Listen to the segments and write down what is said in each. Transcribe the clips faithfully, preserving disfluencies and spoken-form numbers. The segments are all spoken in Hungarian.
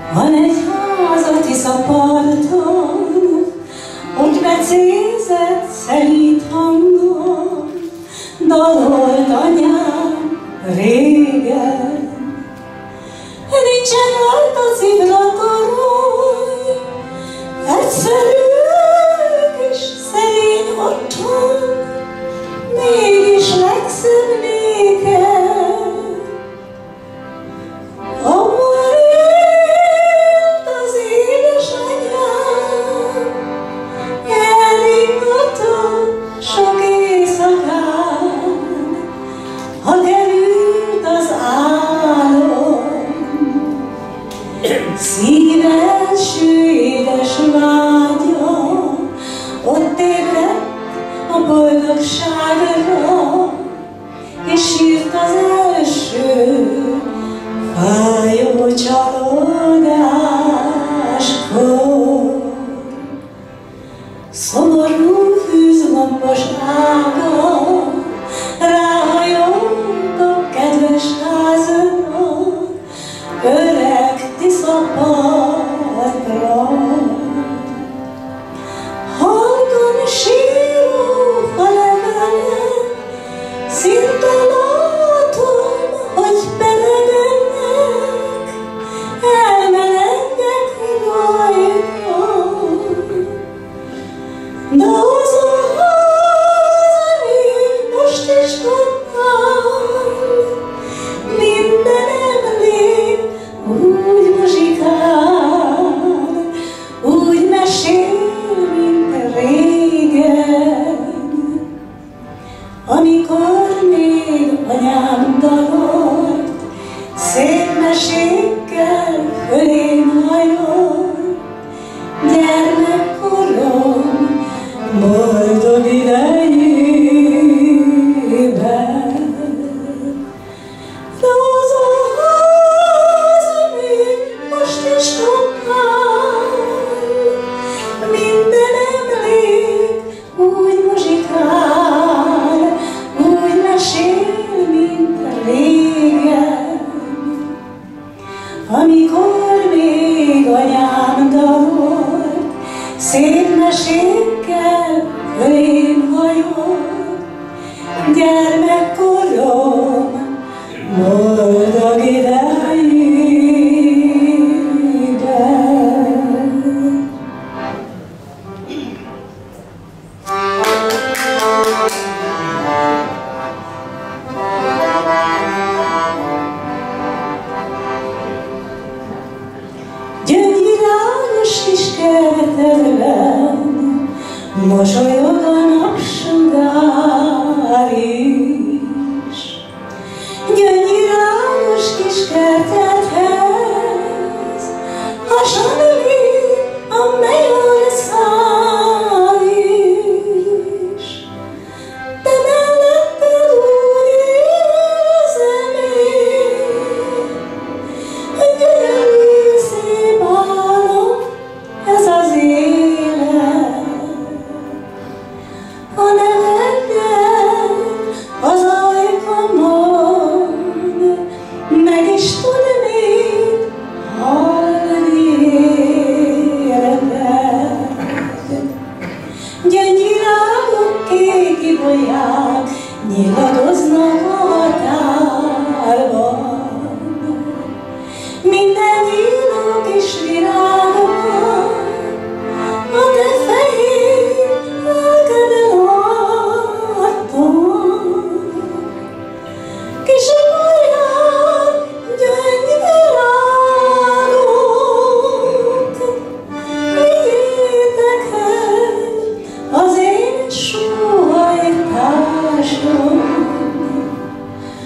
Van egy ház a Tiszaparton, ott becézett szelíd hangon dalolt anyám régen. Nincsen rajta cibratoron, egyszerű és szerény otthon, mégis legszebb nékem. Abban élt az édesanyám, elringatott sok éjszakán, ha került az álom. Szív első édes vágya ott ébredt a boldogságra, és sírt az első fájó csalódáskor. Szomorú fűzgombos ágon ráhajolt a kedves házadra, öreg Tiszapartra. Halkan síró falevelek, szinte látom, hogy beledönnek, elmelegnek rajtam. De az a ház, ami most is kapnál, minden emlék úgy muzsikál, úgy mesél, mint régen. Amikor még anyám dalolt, szép mesékkel fölém hajolt, gyermekkorom boldog idejében. De az a ház, ami most is kapnál, minden emlék úgy muzsikál, úgy mesél, mint régen. Amikor még anyám dalolt, szép mesékkel fölém hajolt, gyermekkorom boldog idejében. Gyöngyvirágos kis kertedben mosolyog a napsugár is. Gyöngyvirágos kis kertedhez hasonlít a mennyország is. De melletted úgy érzem én, hogy gyönyörű szép álom ez az élet. Ha nevetnél az ajkamon, meg is tudnéd hallani életet. Gyöngyvirágok kék ibolyák nyilladoznak a határban. Minden nyíló kis virágban a te fehér lelkeden láttam. Kis ibolyák, gyöngyvirágok, vigyétek el az én sóhajtásom.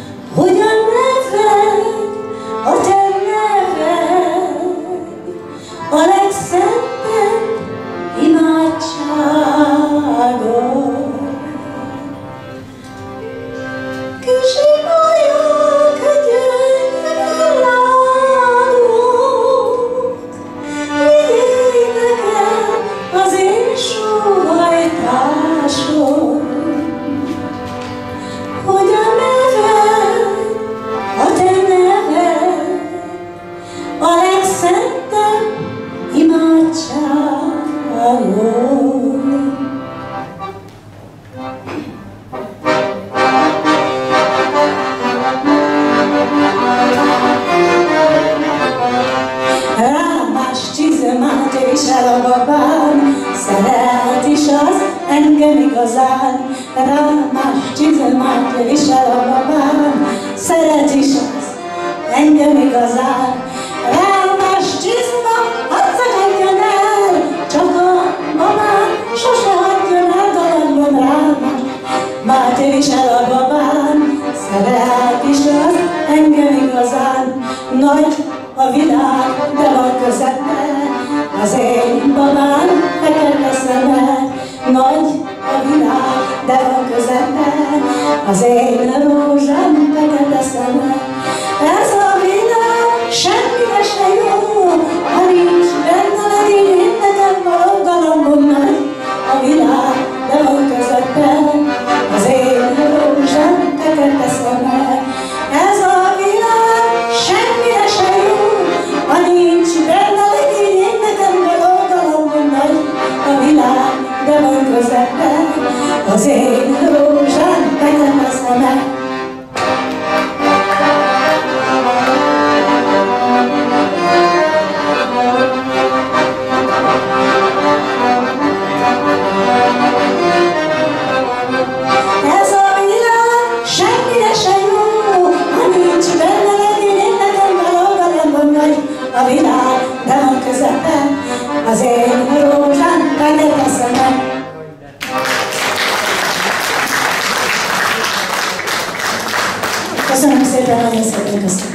rámás csizmát visel a babám, szeret is az engem igazán. Rámás csizma, hadd szakadjon el, csak a babám sose hagyjon el, galadjon rámás. Máté visel a babám, szeret is az engem igazán. Nagy a világ, de van közepben, az én babám fekete szeme. Nagy a világ, de van közepben, az én rózsám fekete szeme. Ez a világ semmire se jó, ha nincs benne legény, nekem való galambom nagy. A világ, de van közepben, az én rózsám fekete szeme. Ez a világ semmire se jó, ha nincs benne legény, nekem való galambom nagy. A világ, de van közepben, az én rózsám fekete szeme. Ez a világ semmire se jó, ha nincs benne legény, nekem való galambom nagy. A világ, de van közepben, az én rózsám fekete szeme. Köszönöm szépen, nagyon szépen köszönöm.